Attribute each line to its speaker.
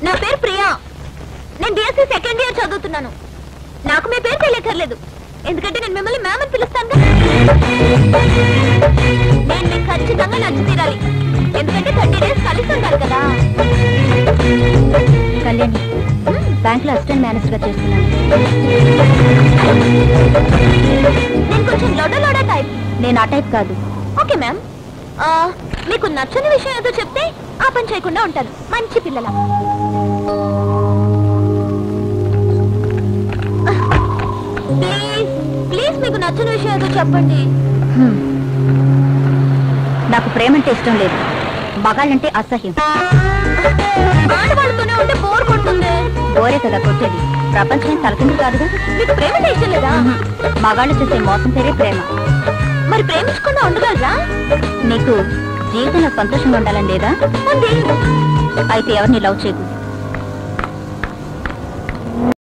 Speaker 1: నా పేరు ప్రియా. నేను బిఎస్సీ సెకండ్ ఇయర్ చదువుతున్నాను. నాకు మీ పేరు తెలియకర్లేదు, ఎందుకంటే నేను మిమ్మల్ని మ్యామ్ అని పిలుస్తాను. నేను మీకు ఖచ్చితంగా నచ్చి తీరాలి, ఎందుకంటే 30 days కలిసి ఉండాలి కదా. కళ్యాణి, బ్యాంక్ లో అసిస్టెంట్ మేనేజర్ గా చేస్తున్నాను. నేను కొంచెం లోడా టైప్. నేను ఆ టైప్ కాదు. ఓకే మ్యామ్, మీకు నచ్చని విషయం ఏదో చెప్తే ఆ పని చేయకుండా ఉంటాను. మంచి పిల్లల. ప్లీజ్ ప్లీజ్ మీకు నచ్చని విషయం ఏదో చెప్పండి. నాకు ప్రేమ అంటే ఇష్టం లేదు, మగాళ్ళంటే అసహ్యం. ఆడవాళ్ళతోనే ఉంటే బోర్ కొడుతుంది. బోరే కదా కొట్టేది, ప్రపంచం తలకింది కాదుగా. మీకు ప్రేమ అంటే ఇష్టం లేదా? మగాళ్ళు చేసే మోసం పేరే ప్రేమ. మరి ప్రేమించకుండా ఉండగలరా? నీకు జీవితంలో సంతోషంగా ఉండాలని లేదా? అయితే ఎవరిని లవ్ చేయకు.